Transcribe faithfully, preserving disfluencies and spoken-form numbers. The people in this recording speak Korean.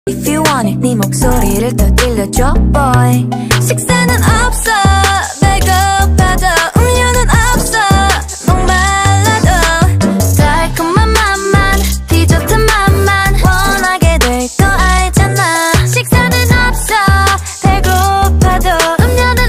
If you want it 네 목소리를 더 들려줘 boy 식사는 없어